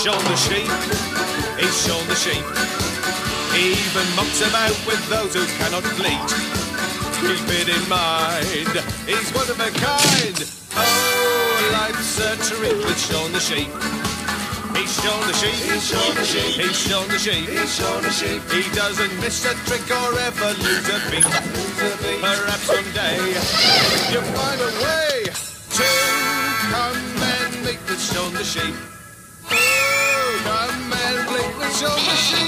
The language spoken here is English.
shown the sheep. He's shown the sheep. He even mucks about with those who cannot bleat. Keep it in mind, he's one of a kind. Oh, life's a treat with Shaun the sheep. He's shown the sheep. He's shown the sheep. He's shown the sheep. He's shown the sheep. He doesn't miss a trick or ever lose a beat. Perhaps someday you'll find a way to come and meet with Shaun the sheep. Oh, come and meet with Shaun the sheep.